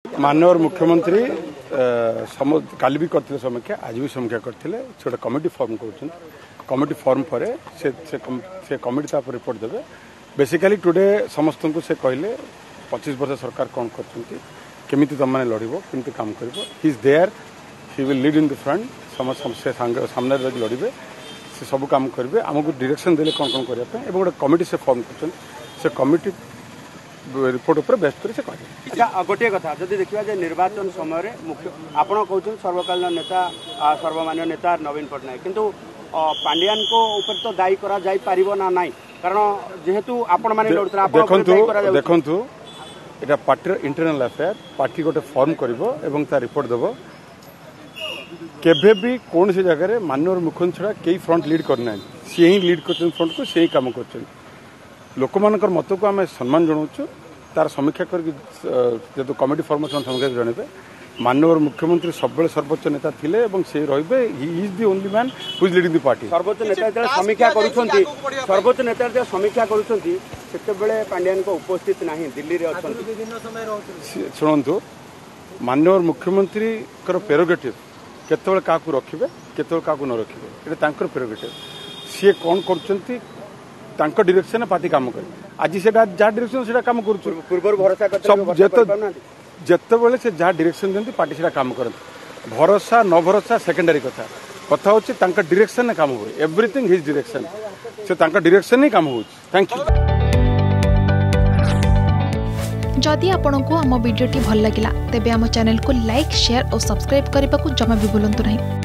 माननीय मुख्यमंत्री काली भी करते समीक्षा आज भी समीक्षा करते गोटे कमिटी फॉर्म कर कमिटी फॉर्म पर से कमिटी रिपोर्ट देवे बेसिकली टुडे समस्त को से कहले 25 वर्ष सरकार कौन करमी तुम मैंने लड़ कमी काम कर he is there he will lead in the front समस्त सामने लड़े से सब काम करेंगे आमको डायरेक्शन देले कौन कौन करने गोटे कमिटी से फॉर्म कर कमिटी रिपोर्ट उपर बेस्ट कर से कहे। अच्छा गोटे कथा जदि देखा जाए निर्वाचन समय मुख्य आपण कहते सर्वकालीन नेता सर्वमान्य नेता नवीन पट्टनायक किंतु पांड्यान को ऊपर तो दायी करा जाई परिबो ना नाही कारण जेहेतु आपण माने लड़तरा आपण देखंतु एटा पार्टी इंटरनल अफेयर पार्टी गोटे फॉर्म करिवो एवं ता रिपोर्ट देबो केबे भी कौन सी जगह माननीय मुख्यमंत्री छड़ा कई फ्रंट लीड करना सी ही लीड कर फ्रंट को सी काम कर लोक मान मत को आम सम्मान जनाऊँ तार समीक्षा कर कमिटी फॉर्मेशन समीक्षा जनइबे माननीय मुख्यमंत्री सब सर्वोच्च नेता थिले से रहिबे he is the only man who is leading the party सर्वोच्च नेता समीक्षा करूछंती सर्वोच्च नेता समीक्षा करूछंती सेतेबेले पांड्यान को उपस्थित नाही दिल्ली रे अछंती सुनंतु माननीय मुख्यमंत्री कर प्रेरोगेटिव केतबेले काकू रखिबे केतबेले काकू न रखिबे एटा तांकर प्रेरोगेटिव सी कोन करछंती तांको डायरेक्शन पार्टी काम करे आज से जहाँ डायरेक्शन से काम कर पूर्व भरोसा जितेबले से जहाँ डायरेक्शन दिखती पार्टी से काम करते भरोसा न भरोसा सेकेंडरी कथा कथा हूँ डायरेक्शन काम हुए एवरीथिंग हिज डायरेक्शन से डायरेक्शन ही काम हो। Thank you. जदि आपंक आम भिडी भल लगा तेब आम चैनल को लाइक शेयर और सब्सक्राइब करने को जमा भी भूलु नहीं।